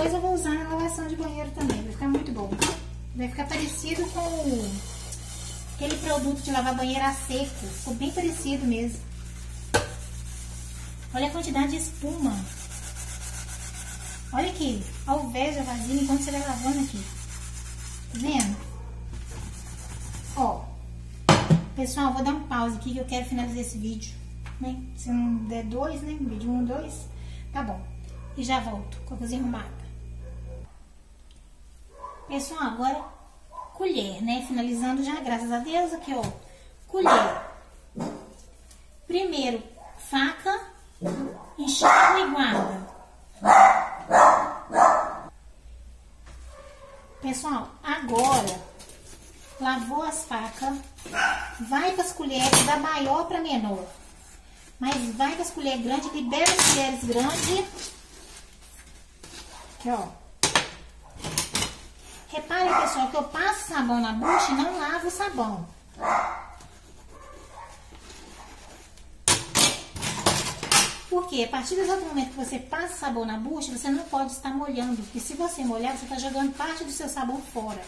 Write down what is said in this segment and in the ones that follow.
depois eu vou usar na lavação de banheiro também, vai ficar muito bom. Vai ficar parecido com aquele produto de lavar banheiro a seco, ficou bem parecido mesmo. Olha a quantidade de espuma. Olha aqui, ao invés da vasilha enquanto você vai lavando aqui. Tá vendo? Ó, pessoal, vou dar um pause aqui que eu quero finalizar esse vídeo, né? Se não der 2, né? Vídeo 1, 2, tá bom. E já volto com a cozinha arrumada. Pessoal, agora colher, né? Finalizando já, graças a Deus, aqui, ó. Colher. Primeiro, faca, enxágue e guarda. Pessoal, agora, lavou as facas, vai para as colheres da maior para menor. Mas vai para as colheres grandes, libera as colheres grandes. Aqui, ó. Reparem, pessoal, que eu passo sabão na bucha e não lavo o sabão. Porque a partir do exato momento que você passa sabão na bucha, você não pode estar molhando. Porque se você molhar, você está jogando parte do seu sabão fora.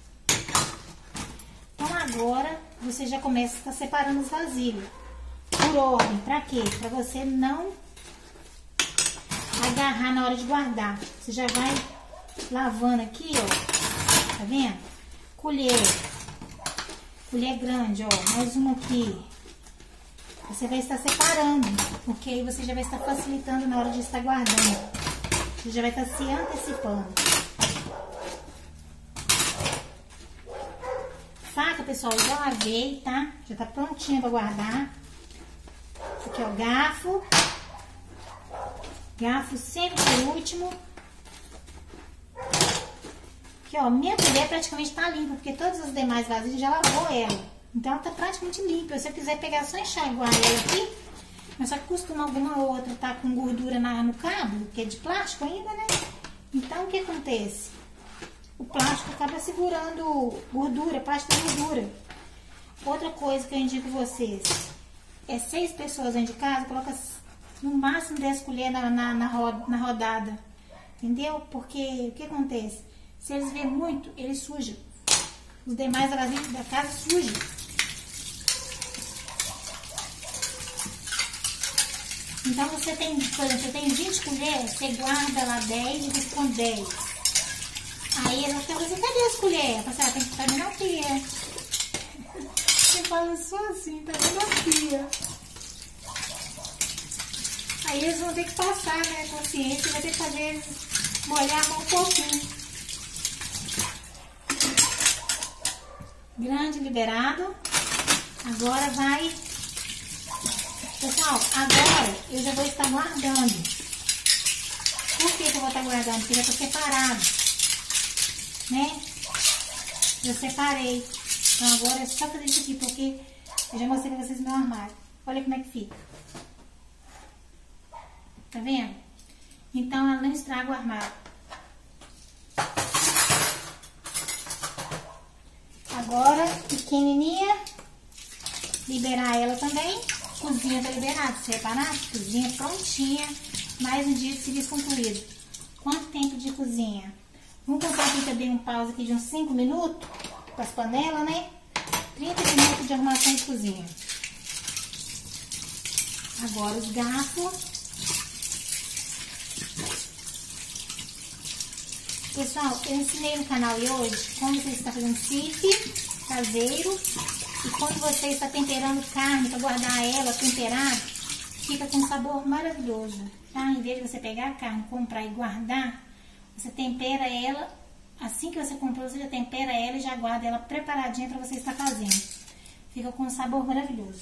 Então agora, você já começa a estar separando as vasilhas. Por ordem, pra quê? Pra você não agarrar na hora de guardar. Você já vai lavando aqui, ó. Tá vendo? Colher grande, ó. Mais uma aqui. Você vai estar separando, porque aí você já vai estar facilitando na hora de estar guardando. Você já vai estar se antecipando. Faca, pessoal, eu já lavei, tá? Já tá prontinha pra guardar. Aqui, ó, garfo. Garfo sempre por último. Aqui, ó, minha colher praticamente tá limpa, porque todas as demais vasilhas já lavou ela. Então ela tá praticamente limpa. Se eu quiser pegar só enxaguar ela aqui, mas só que costuma alguma outra tá com gordura no cabo, que é de plástico ainda, né? Então o que acontece? O plástico acaba segurando gordura, parte da gordura. Outra coisa que eu indico vocês, é 6 pessoas dentro de casa, coloca no máximo 10 colheres na rodada. Entendeu? Porque o que acontece? Se eles verem muito, eles sujam. Os demais vasilhas da casa sujam. Então você tem, por exemplo, você tem 20 colheres, você guarda lá 10 e fica com 10. Aí eles vão falar, cadê as colheres? Eu falo, tem que estar na pia. Você fala só assim, tá na pia. Aí eles vão ter que passar, né, a consciência, vai ter que fazer eles molhar a mão um pouquinho. Grande liberado. Agora vai. Pessoal, agora eu já vou estar guardando. Por que eu vou estar guardando? Porque já está separado, né? Eu separei. Então agora é só fazer isso aqui, porque eu já mostrei pra vocês meu armário. Olha como é que fica. Tá vendo? Então ela não estraga o armário. Agora, pequenininha, liberar ela também. Cozinha tá liberada, você reparar? Cozinha prontinha, mais um dia de serviço concluído. Quanto tempo de cozinha? Vamos contar aqui que eu dei um pause aqui de uns 5 minutos, com as panelas, né? 30 minutos de arrumação de cozinha. Agora os garfos. Pessoal, eu ensinei no canal de hoje como você está fazendo sife caseiro. E quando você está temperando carne para guardar ela temperada, fica com um sabor maravilhoso, tá? Em vez de você pegar a carne, comprar e guardar, você tempera ela, assim que você comprou, você já tempera ela e já guarda ela preparadinha para você estar fazendo. Fica com um sabor maravilhoso.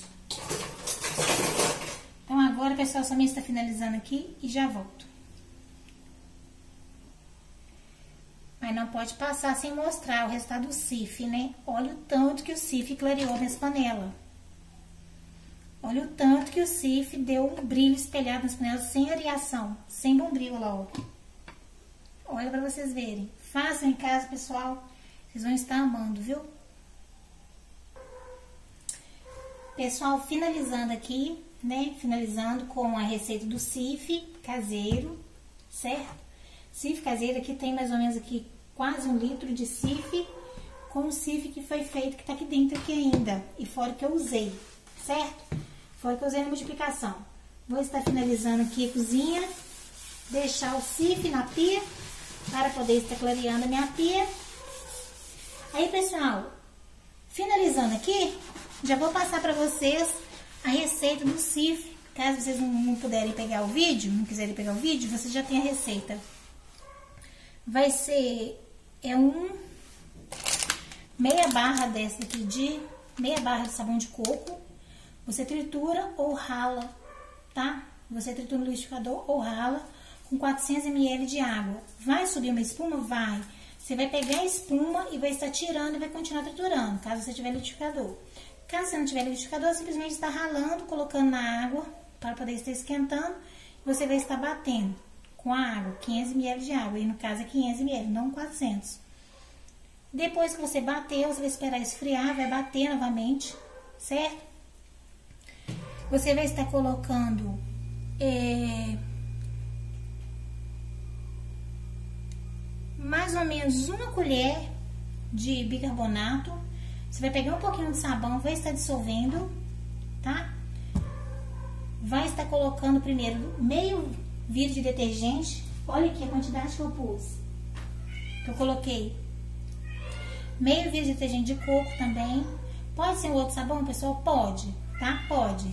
Então agora, pessoal, somente está finalizando aqui e já volto. Mas não pode passar sem mostrar o resultado do sife, né? Olha o tanto que o sife clareou minhas panelas. Olha o tanto que o sife deu um brilho espelhado nas panelas, sem areação, sem bombril lá, ó. Olha pra vocês verem. Façam em casa, pessoal. Vocês vão estar amando, viu? Pessoal, finalizando aqui, né? Finalizando com a receita do sife caseiro, certo? Cif caseiro. Aqui tem mais ou menos aqui quase 1 litro de cif, com o cif que foi feito, que tá aqui dentro aqui ainda. E fora que eu usei, certo? Fora que eu usei na multiplicação. Vou estar finalizando aqui a cozinha. Deixar o cif na pia, para poder estar clareando a minha pia. Aí, pessoal, finalizando aqui, já vou passar para vocês a receita do cif. Caso vocês não puderem pegar o vídeo, não quiserem pegar o vídeo, vocês já tem a receita. Vai ser, meia barra dessa aqui meia barra de sabão de coco. Você tritura ou rala, tá? Você tritura no liquidificador ou rala com 400 ml de água. Vai subir uma espuma? Vai. Você vai pegar a espuma e vai estar tirando e vai continuar triturando, caso você tiver liquidificador. Caso você não tiver liquidificador, simplesmente está ralando, colocando na água para poder estar esquentando. E você vai estar batendo com a água, 500 ml de água. E no caso é 500 ml, não 400. Depois que você bater, você vai esperar esfriar, vai bater novamente, certo? Você vai estar colocando mais ou menos 1 colher de bicarbonato. Você vai pegar um pouquinho de sabão, vai estar dissolvendo, tá? Vai estar colocando primeiro meio vidro de detergente. Olha aqui a quantidade que eu pus. Que eu coloquei meio vidro de detergente de coco também. Pode ser um outro sabão, pessoal? Pode, tá? Pode.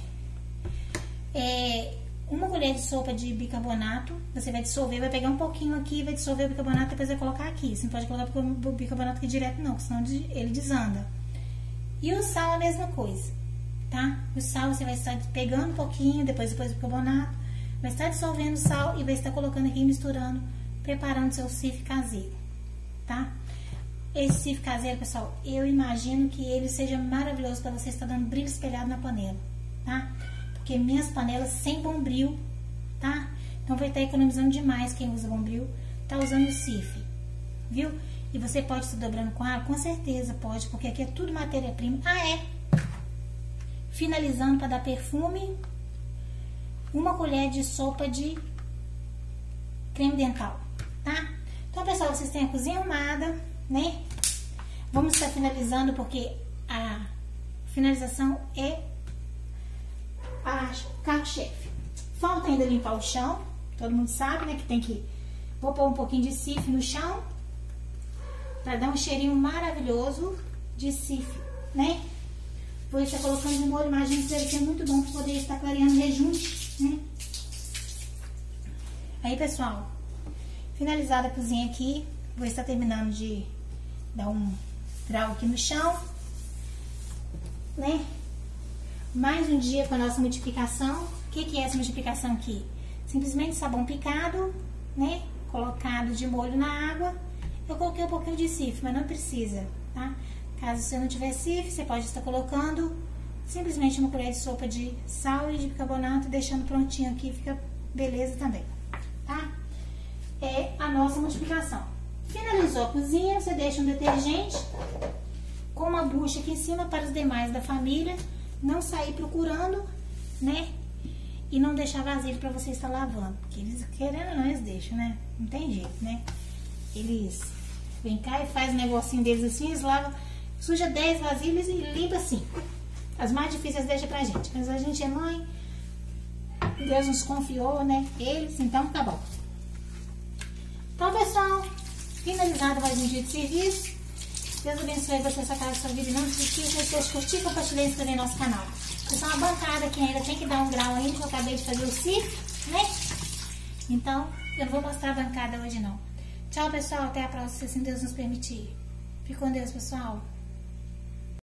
1 colher de sopa de bicarbonato. Você vai dissolver, vai pegar um pouquinho aqui, vai dissolver o bicarbonato, depois vai colocar aqui. Você não pode colocar o bicarbonato aqui direto não, senão ele desanda. E o sal a mesma coisa, tá? O sal você vai estar pegando um pouquinho, depois do bicarbonato, vai estar dissolvendo o sal e vai estar colocando aqui, misturando, preparando seu cif caseiro, tá? Esse cif caseiro, pessoal, eu imagino que ele seja maravilhoso para você estar dando brilho espelhado na panela, tá? Porque minhas panelas sem bombril, tá? Então vai estar economizando demais quem usa bombril, tá usando o cif, viu? E você pode estar dobrando com água? Com certeza pode, porque aqui é tudo matéria-prima. Finalizando para dar perfume, 1 colher de sopa de creme dental, tá? Então, pessoal, vocês têm a cozinha arrumada, né? Vamos estar finalizando, porque a finalização é a carro-chefe. Falta ainda limpar o chão, todo mundo sabe, né, que tem que... Vou pôr um pouquinho de cif no chão, para dar um cheirinho maravilhoso de cif, né? Vou estar colocando de molho, imagino que é muito bom para poder estar clareando rejunte, né? Aí, pessoal, finalizada a cozinha aqui, vou estar terminando de dar um grau aqui no chão, né? Mais um dia com a nossa multiplicação. O que é essa multiplicação aqui? Simplesmente sabão picado, né? Colocado de molho na água. Eu coloquei um pouquinho de cif, mas não precisa, tá? Caso você não tiver cif, você pode estar colocando simplesmente 1 colher de sopa de sal e de bicarbonato, deixando prontinho aqui, fica beleza também, tá? É a nossa multiplicação. Finalizou a cozinha, você deixa um detergente com uma bucha aqui em cima para os demais da família não sair procurando, né? E não deixar vasilha para você estar lavando. Porque eles, querendo ou não, eles deixam, né? Não tem jeito, né? Eles vêm cá e fazem um negocinho deles assim, eles lavam, suja 10 vasilhas e limpa assim. As mais difíceis deixa pra gente. Mas a gente é mãe, Deus nos confiou, né? Eles, então tá bom. Então, pessoal, finalizado mais um dia de serviço. Deus abençoe você, sua casa, sua vida. E não se esqueça de vocês curtir, compartilhar e inscrever no nosso canal. Pessoal, uma bancada que ainda tem que dar um grau ainda, que eu acabei de fazer o cif, né? Então, eu não vou mostrar a bancada hoje, não. Tchau, pessoal. Até a próxima, se assim Deus nos permitir. Fique com Deus, pessoal.